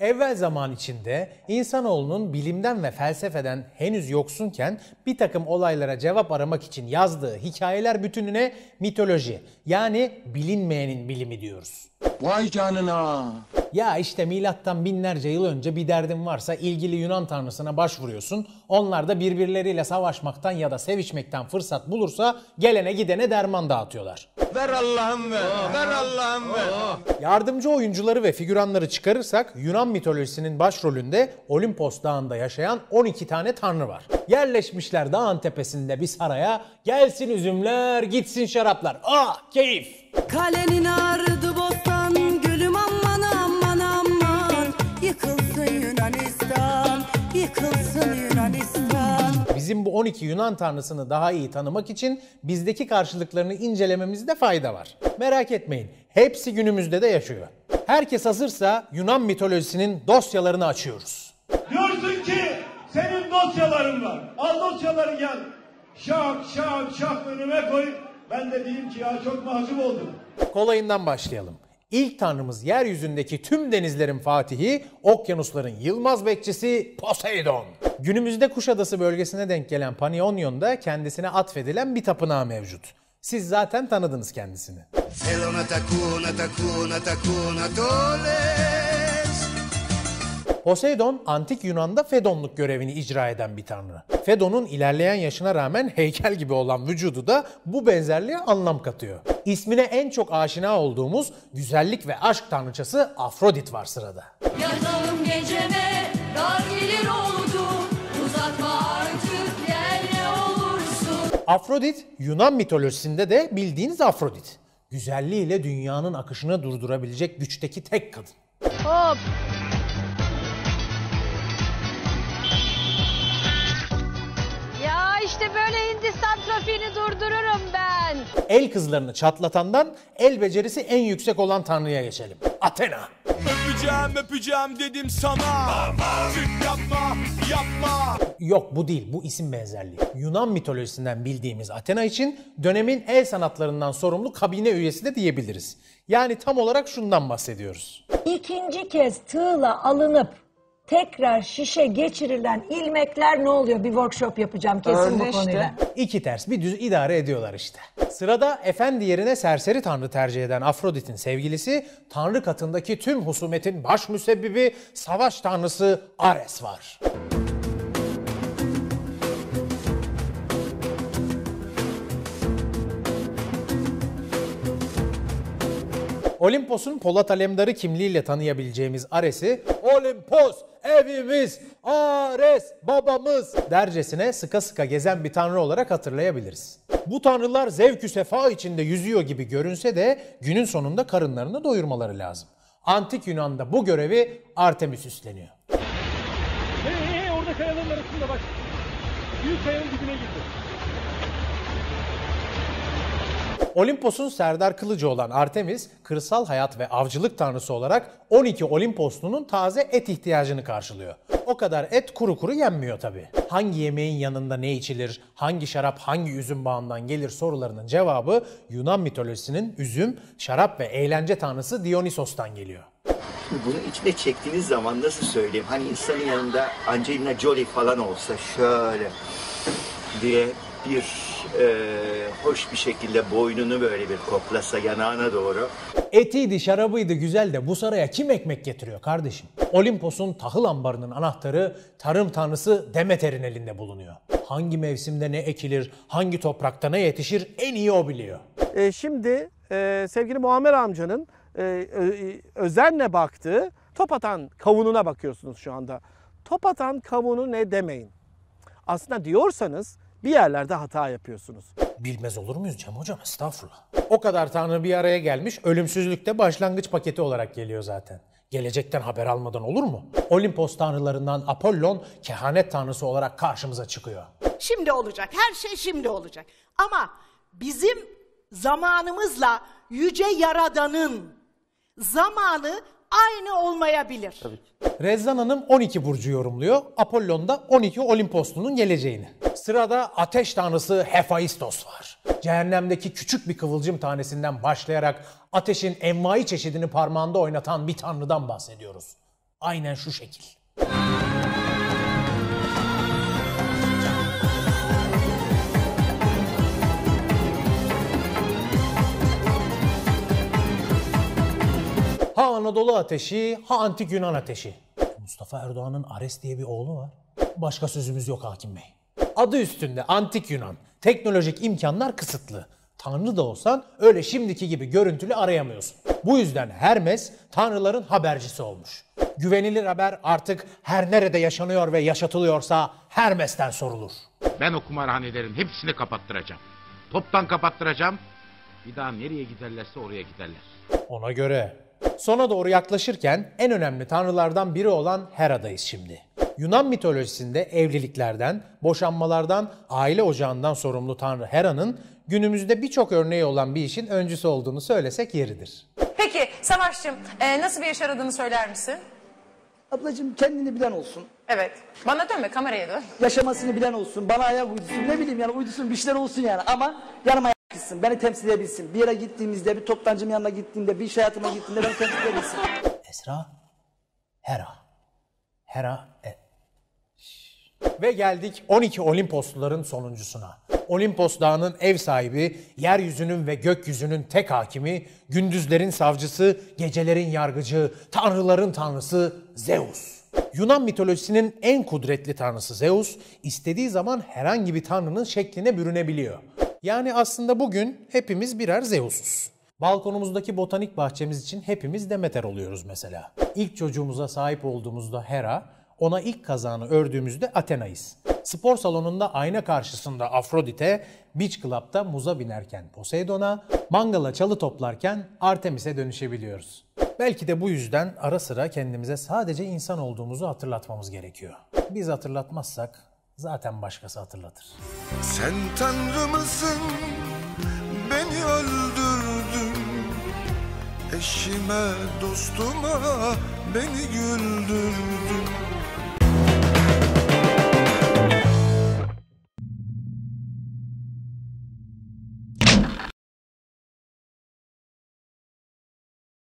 Evvel zaman içinde insanoğlunun bilimden ve felsefeden henüz yoksunken bir takım olaylara cevap aramak için yazdığı hikayeler bütününe mitoloji, yani bilinmeyenin bilimi diyoruz. Vay canına! Ya işte milattan binlerce yıl önce bir derdin varsa ilgili Yunan tanrısına başvuruyorsun. Onlar da birbirleriyle savaşmaktan ya da sevişmekten fırsat bulursa gelene gidene derman dağıtıyorlar. Ver Allah'ım ver! Ver Allah'ım ver! Yardımcı oyuncuları ve figüranları çıkarırsak Yunan mitolojisinin başrolünde Olimpos Dağı'nda yaşayan 12 tane tanrı var. Yerleşmişler dağın tepesinde bir saraya, gelsin üzümler, gitsin şaraplar. Ah keyif! Kalenin ardı bostan, gülüm aman aman aman. Yıkılsın Yunanistan, yıkılsın Yunanistan. Bizim bu 12 Yunan tanrısını daha iyi tanımak için bizdeki karşılıklarını incelememizde fayda var. Merak etmeyin, hepsi günümüzde de yaşıyor. Herkes hazırsa Yunan mitolojisinin dosyalarını açıyoruz. Diyorsun ki senin dosyaların var. Al dosyaları gel. Şak şak şak önüme koy. Ben de diyeyim ki ya çok mahcup oldum. Kolayından başlayalım. İlk tanrımız yeryüzündeki tüm denizlerin fatihi, okyanusların yılmaz bekçisi Poseidon. Günümüzde Kuşadası bölgesine denk gelen Panionyon'da kendisine atfedilen bir tapınağı mevcut. Siz zaten tanıdınız kendisini. Poseidon, antik Yunan'da Fedonluk görevini icra eden bir tanrı. Fedon'un ilerleyen yaşına rağmen heykel gibi olan vücudu da bu benzerliğe anlam katıyor. İsmine en çok aşina olduğumuz güzellik ve aşk tanrıçası Afrodit var sırada. Yatalım geceme, dar gelir oldu. Uzatma artık, gel ne olursun. Afrodit, Yunan mitolojisinde de bildiğiniz Afrodit. Güzelliğiyle dünyanın akışını durdurabilecek güçteki tek kadın. Hop. Ya işte böyle Hindistan trafiğini durdururum ben. El kızlarını çatlatandan el becerisi en yüksek olan tanrıya geçelim. Athena. Öpeceğim dedim sana. Süt yapma. Yok bu değil, bu isim benzerliği. Yunan mitolojisinden bildiğimiz Athena için dönemin el sanatlarından sorumlu kabine üyesi de diyebiliriz. Yani tam olarak şundan bahsediyoruz. İkinci kez tığla alınıp tekrar şişe geçirilen ilmekler ne oluyor? Bir workshop yapacağım kesin bu konuyla. İki ters bir düz idare ediyorlar işte. Sırada efendi yerine serseri tanrı tercih eden Afrodit'in sevgilisi, tanrı katındaki tüm husumetin baş müsebbibi savaş tanrısı Ares var. Olimpos'un Polat Alemdar'ı kimliğiyle tanıyabileceğimiz Ares'i "Olimpos evimiz, Ares babamız" dercesine sıka sıka gezen bir tanrı olarak hatırlayabiliriz. Bu tanrılar zevk-ü sefa içinde yüzüyor gibi görünse de günün sonunda karınlarını doyurmaları lazım. Antik Yunan'da bu görevi Artemis üstleniyor. Hey orada kayaların arasında bak. Büyük kayanın dibine girdi. Olimpos'un serdar kılıcı olan Artemis, kırsal hayat ve avcılık tanrısı olarak 12 Olimposlunun taze et ihtiyacını karşılıyor. O kadar et kuru kuru yenmiyor tabii. Hangi yemeğin yanında ne içilir, hangi şarap hangi üzüm bağından gelir sorularının cevabı Yunan mitolojisinin üzüm, şarap ve eğlence tanrısı Dionysos'tan geliyor. Bunu içine çektiğiniz zaman nasıl söyleyeyim? Hani insanın yanında Angelina Jolie falan olsa şöyle diye bir hoş bir şekilde boynunu böyle bir koklasa yanağına doğru. Etiydi, şarabıydı güzel de bu saraya kim ekmek getiriyor kardeşim? Olimpos'un tahıl ambarının anahtarı tarım tanrısı Demeter'in elinde bulunuyor. Hangi mevsimde ne ekilir, hangi toprakta ne yetişir en iyi o biliyor. Şimdi sevgili Muammer amcanın özenle baktığı top atan kavununa bakıyorsunuz şu anda. Top atan kavunu ne demeyin. Aslında diyorsanız bir yerlerde hata yapıyorsunuz. Bilmez olur muyuz Cem hocam, estağfurullah. O kadar tanrı bir araya gelmiş, ölümsüzlük de başlangıç paketi olarak geliyor zaten. Gelecekten haber almadan olur mu? Olimpos tanrılarından Apollon kehanet tanrısı olarak karşımıza çıkıyor. Şimdi olacak, her şey şimdi olacak. Ama bizim zamanımızla Yüce Yaradan'ın zamanı aynı olmayabilir. Tabii ki. Rezzan Hanım 12 burcu yorumluyor, Apollon da 12 Olimposlu'nun geleceğini. Sırada ateş tanrısı Hephaistos var. Cehennemdeki küçük bir kıvılcım tanesinden başlayarak ateşin envai çeşidini parmağında oynatan bir tanrıdan bahsediyoruz. Aynen şu şekil. Ha Anadolu ateşi, ha antik Yunan ateşi. Mustafa Erdoğan'ın Ares diye bir oğlu var. Başka sözümüz yok hakim bey. Adı üstünde antik Yunan. Teknolojik imkanlar kısıtlı. Tanrı da olsan öyle şimdiki gibi görüntülü arayamıyorsun. Bu yüzden Hermes tanrıların habercisi olmuş. Güvenilir haber artık her nerede yaşanıyor ve yaşatılıyorsa Hermes'ten sorulur. Ben o kumarhanelerin hepsini kapattıracağım. Toptan kapattıracağım. Bir daha nereye giderlerse oraya giderler. Ona göre. Sona doğru yaklaşırken en önemli tanrılardan biri olan Hera'dayız şimdi. Yunan mitolojisinde evliliklerden, boşanmalardan, aile ocağından sorumlu tanrı Hera'nın günümüzde birçok örneği olan bir işin öncüsü olduğunu söylesek yeridir. Peki Savaş'cığım nasıl bir iş aradığını söyler misin? Ablacığım kendini bilen olsun. Evet. Bana dönme, kameraya dön. Yaşamasını bilen olsun. Bana ayak uydusun. Ne bileyim yani uydusun bir şeyler olsun yani. Ama yanıma ayak gitsin. Beni temsil edebilsin. Bir yere gittiğimizde, bir toptancının yanına gittiğimde, bir iş hayatıma gittiğimde beni temsil edebilsin. Esra, Hera, Ve geldik 12 Olimposluların sonuncusuna. Olimpos Dağı'nın ev sahibi, yeryüzünün ve gökyüzünün tek hakimi, gündüzlerin savcısı, gecelerin yargıcı, tanrıların tanrısı Zeus. Yunan mitolojisinin en kudretli tanrısı Zeus, istediği zaman herhangi bir tanrının şekline bürünebiliyor. Yani aslında bugün hepimiz birer Zeus'uz. Balkonumuzdaki botanik bahçemiz için hepimiz Demeter oluyoruz mesela. İlk çocuğumuza sahip olduğumuzda Hera, ona ilk kazağını ördüğümüzde Athena'yız. Spor salonunda ayna karşısında Afrodite, Beach Club'da muza binerken Poseidon'a, mangala çalı toplarken Artemis'e dönüşebiliyoruz. Belki de bu yüzden ara sıra kendimize sadece insan olduğumuzu hatırlatmamız gerekiyor. Biz hatırlatmazsak zaten başkası hatırlatır. Sen Tanrı mısın? Beni öldürdün. Eşime, dostuma beni güldürdün.